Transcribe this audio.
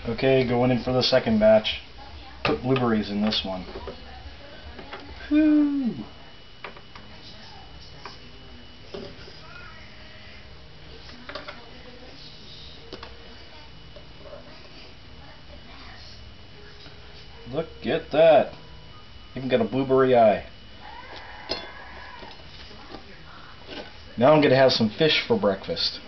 Okay, going in for the second batch. Put blueberries in this one. Whew. Look at that. Even got a blueberry eye. Now I'm going to have some fish for breakfast.